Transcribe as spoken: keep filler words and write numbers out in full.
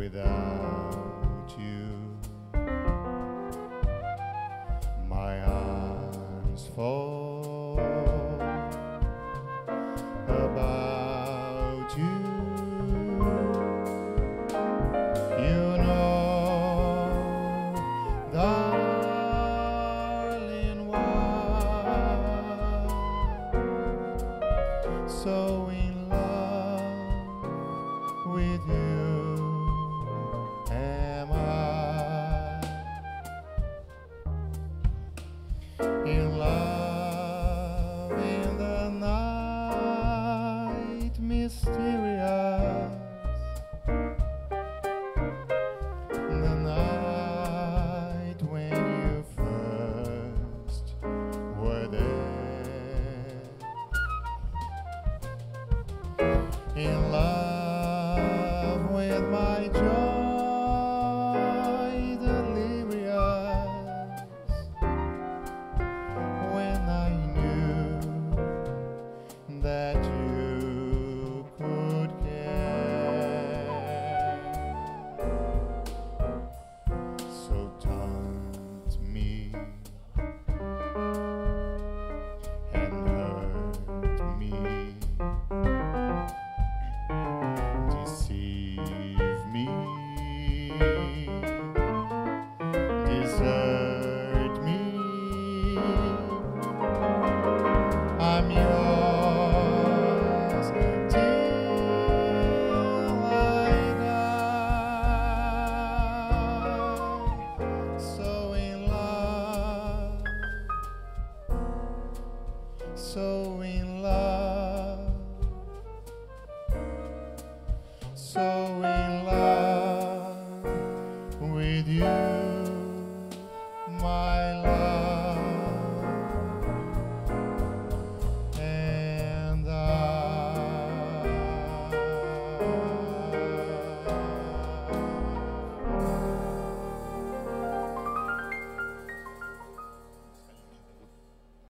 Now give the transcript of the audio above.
without you. My arms fall about you. You know, darling, why so in love with you am I. In love in the night, mysterious, the night when you first were there. In love with my joy, delirious, when I knew that you could care. So taunt me and hurt me, deceive me, desert me. I'm yours till I die. So in love, so in love, so in love with you.